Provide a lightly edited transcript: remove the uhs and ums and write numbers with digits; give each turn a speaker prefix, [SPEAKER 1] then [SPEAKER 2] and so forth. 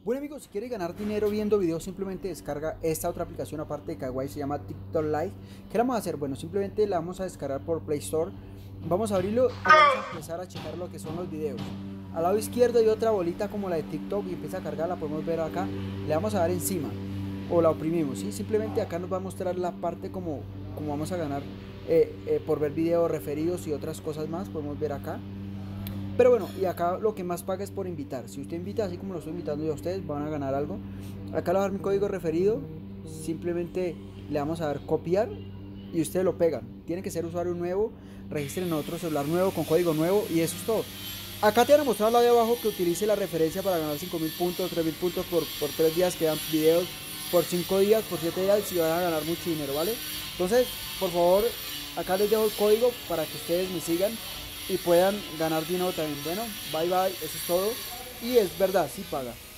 [SPEAKER 1] Bueno amigos, si quieres ganar dinero viendo videos, simplemente descarga esta otra aplicación aparte de Kawaii, se llama TikTok Live. ¿Qué le vamos a hacer? Bueno, simplemente la vamos a descargar por Play Store. Vamos a abrirlo y vamos a empezar a checar lo que son los videos. Al lado izquierdo hay otra bolita como la de TikTok y empieza a cargar, la podemos ver acá. Le vamos a dar encima o la oprimimos, ¿sí? Simplemente acá nos va a mostrar la parte como vamos a ganar por ver videos referidos y otras cosas más, podemos ver acá. Pero bueno, y acá lo que más paga es por invitar. Si usted invita, así como lo estoy invitando yo a ustedes, van a ganar algo. Acá le voy a dar mi código referido. Simplemente le vamos a dar copiar y ustedes lo pegan. Tiene que ser usuario nuevo, registren en otro celular nuevo con código nuevo y eso es todo. Acá te van a mostrar al lado de abajo que utilice la referencia para ganar 5000 puntos, 3000 puntos por 3 días, que dan videos por 5 días, por 7 días y van a ganar mucho dinero, ¿vale? Entonces, por favor, acá les dejo el código para que ustedes me sigan y puedan ganar dinero también. Bueno, bye bye, eso es todo. Y es verdad, sí paga.